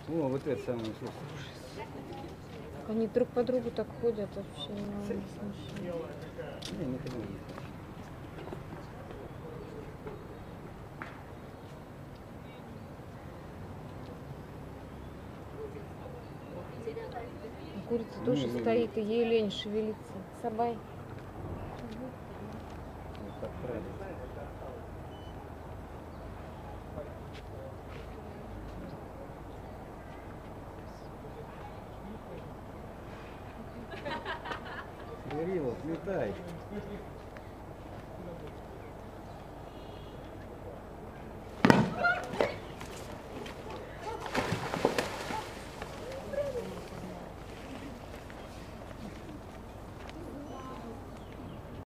О, вот это самое, слушай. Они друг по другу так ходят, вообще не смущает. Не, никогда не. Курица тоже стоит, и ей лень шевелиться. Сабай. Так правильно. Говорила, слетай.